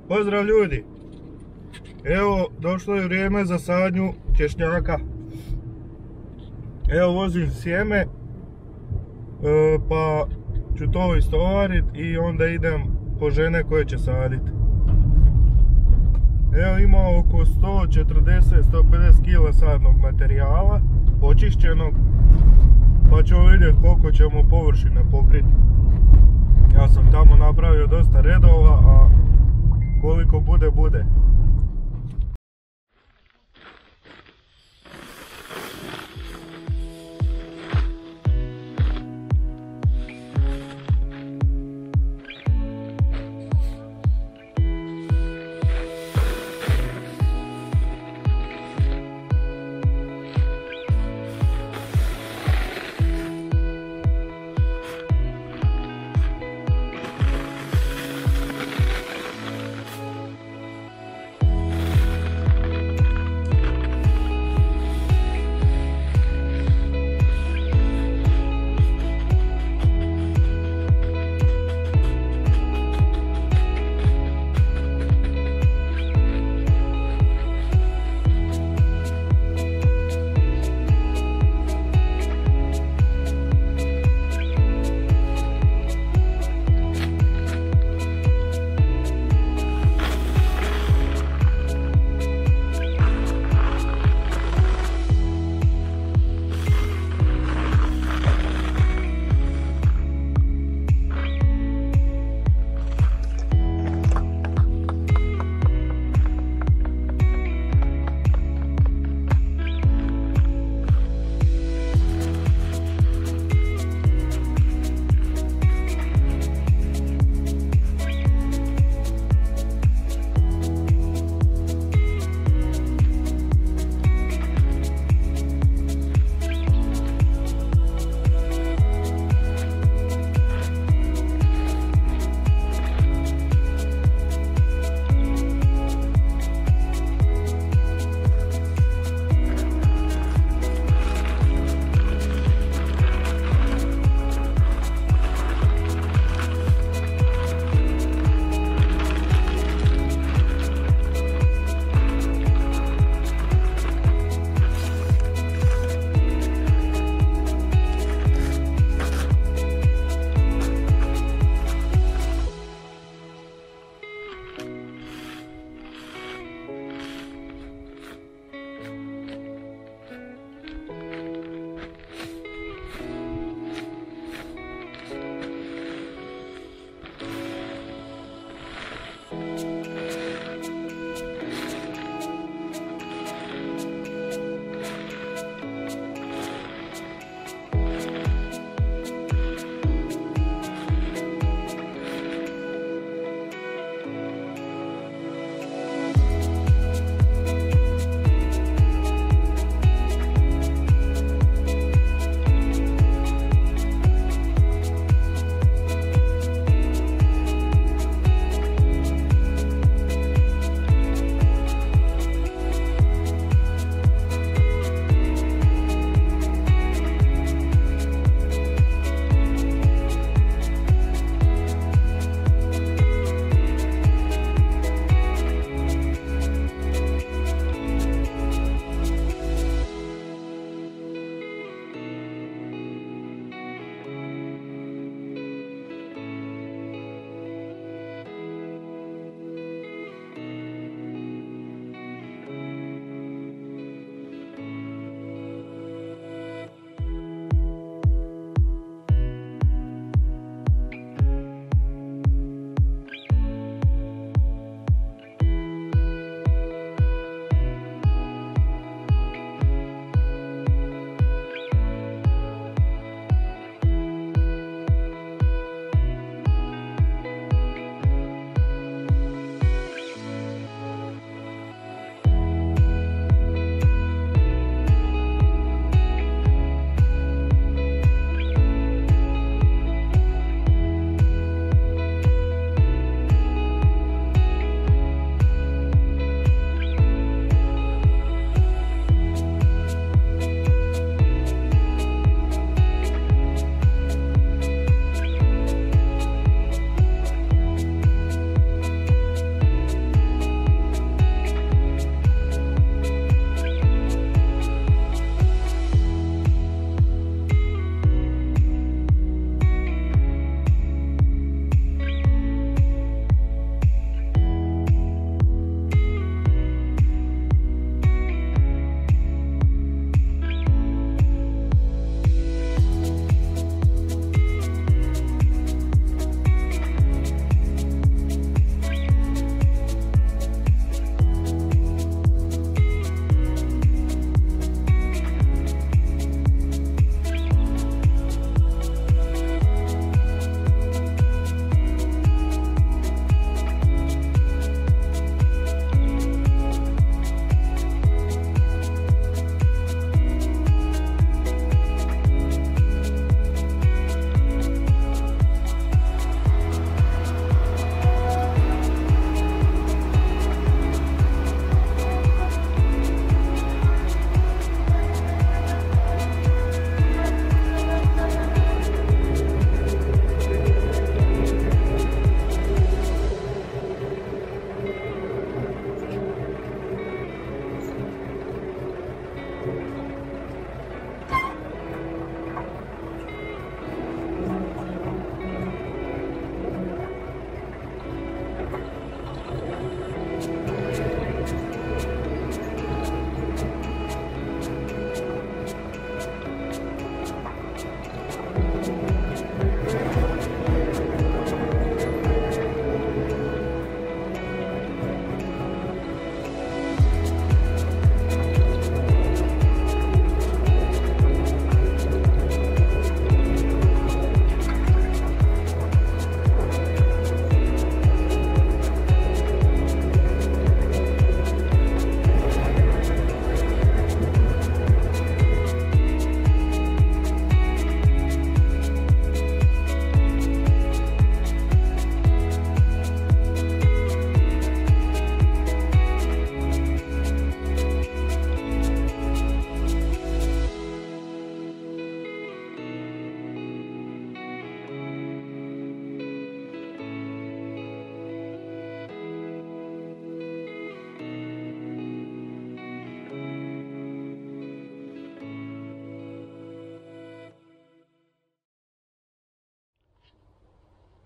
Pozdrav ljudi! Evo, došlo je vrijeme za sadnju češnjaka. Evo, vozim sjeme, pa ću to istovarit i onda idem po žene koje će saditi. Evo, ima oko 140-150 kg sadnog materijala, očišćenog, pa ćemo vidjeti koliko ćemo površine pokriti. Ja sam tamo napravio dosta redova, a koliko bude, bude.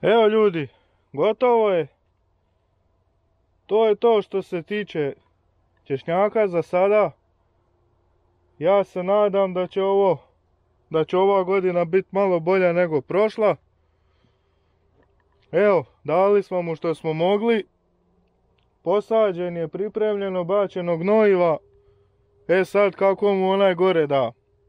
Evo ljudi, gotovo je. To je to što se tiče češnjaka za sada. Ja se nadam da će ova godina biti malo bolja nego prošla. Evo, dali smo mu što smo mogli. Posađen je, pripremljeno, bačeno gnojiva. E sad kako mu onaj gore da.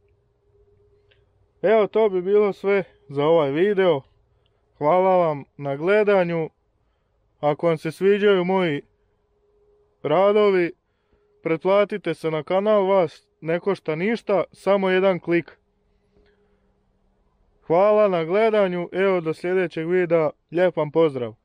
Evo, to bi bilo sve za ovaj video. Hvala vam na gledanju. Ako vam se sviđaju moji radovi, pretplatite se na kanal, vas ne košta ništa, samo jedan klik. Hvala na gledanju, evo do sljedećeg videa, lijep vam pozdrav.